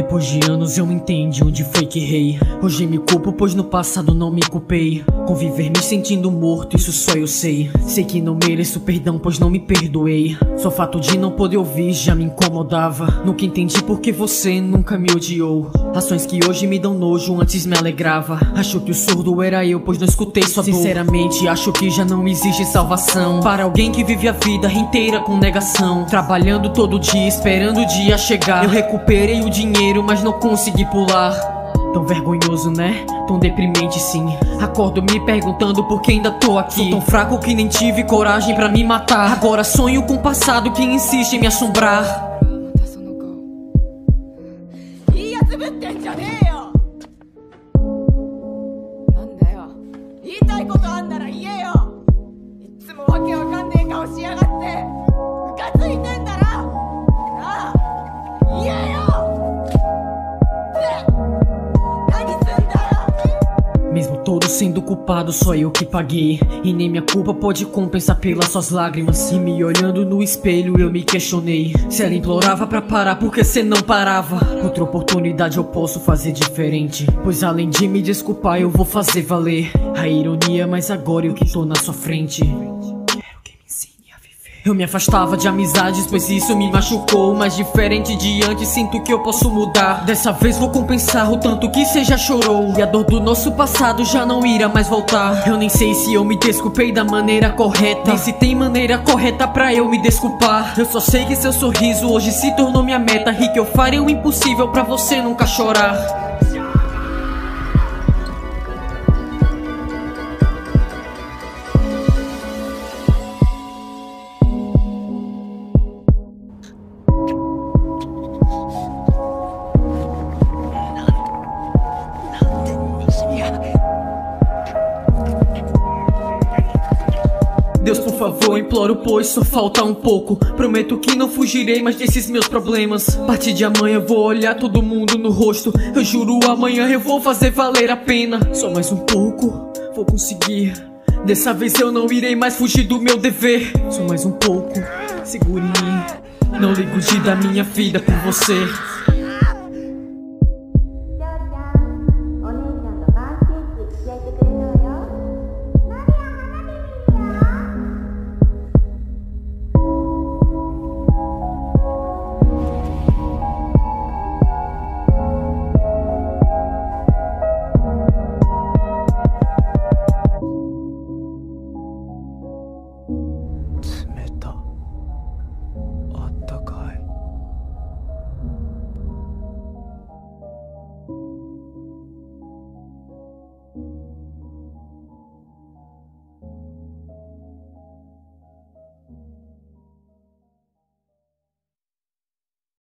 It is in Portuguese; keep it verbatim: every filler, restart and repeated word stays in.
Depois de anos eu entendi onde foi que errei. Hoje me culpo pois no passado não me culpei. Conviver me sentindo morto, isso só eu sei. Sei que não mereço perdão pois não me perdoei. Só o fato de não poder ouvir já me incomodava. Nunca entendi porque você nunca me odiou. Ações que hoje me dão nojo antes me alegrava. Acho que o surdo era eu pois não escutei sua dor. Sinceramente acho que já não existe salvação para alguém que vive a vida inteira com negação. Trabalhando todo dia esperando o dia chegar. Eu recuperei o dinheiro mas não consegui pular. Tão vergonhoso, né? Tão deprimente, sim. Acordo me perguntando por que ainda tô aqui. Sou tão fraco que nem tive coragem pra me matar. Agora sonho com o passado que insiste em me assombrar. Mesmo todo sendo culpado, só eu que paguei. E nem minha culpa pode compensar pelas suas lágrimas. E me olhando no espelho eu me questionei se ela implorava pra parar, porque cê não parava. Outra oportunidade eu posso fazer diferente, pois além de me desculpar eu vou fazer valer a ironia, mas agora eu que tô na sua frente. Eu me afastava de amizades, pois isso me machucou. Mas diferente de antes, sinto que eu posso mudar. Dessa vez vou compensar o tanto que cê já chorou. E a dor do nosso passado já não irá mais voltar. Eu nem sei se eu me desculpei da maneira correta, nem se tem maneira correta pra eu me desculpar. Eu só sei que seu sorriso hoje se tornou minha meta, e que eu farei o impossível pra você nunca chorar. Deus, por favor, imploro, pois só falta um pouco. Prometo que não fugirei mais desses meus problemas. A partir de amanhã eu vou olhar todo mundo no rosto. Eu juro, amanhã eu vou fazer valer a pena. Só mais um pouco, vou conseguir. Dessa vez eu não irei mais fugir do meu dever. Só mais um pouco, segure em mim. Não ligo de dar minha vida por você.